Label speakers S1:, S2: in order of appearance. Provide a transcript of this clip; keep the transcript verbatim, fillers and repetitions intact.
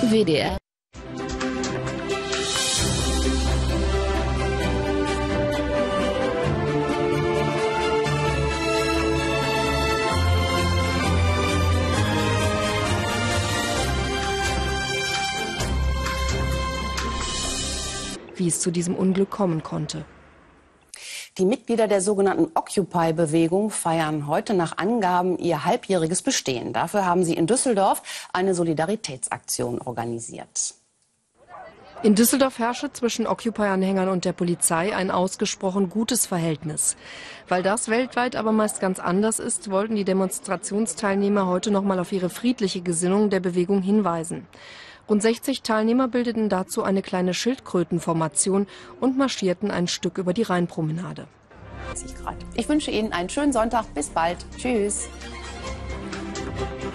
S1: W D R.
S2: Wie es zu diesem Unglück kommen konnte.
S3: Die Mitglieder der sogenannten Occupy-Bewegung feiern heute nach Angaben ihr halbjähriges Bestehen. Dafür haben sie in Düsseldorf eine Solidaritätsaktion organisiert.
S2: In Düsseldorf herrsche zwischen Occupy-Anhängern und der Polizei ein ausgesprochen gutes Verhältnis. Weil das weltweit aber meist ganz anders ist, wollten die Demonstrationsteilnehmer heute noch mal auf ihre friedliche Gesinnung der Bewegung hinweisen. Rund sechzig Teilnehmer bildeten dazu eine kleine Schildkrötenformation und marschierten ein Stück über die Rheinpromenade.
S3: Ich wünsche Ihnen einen schönen Sonntag. Bis bald. Tschüss.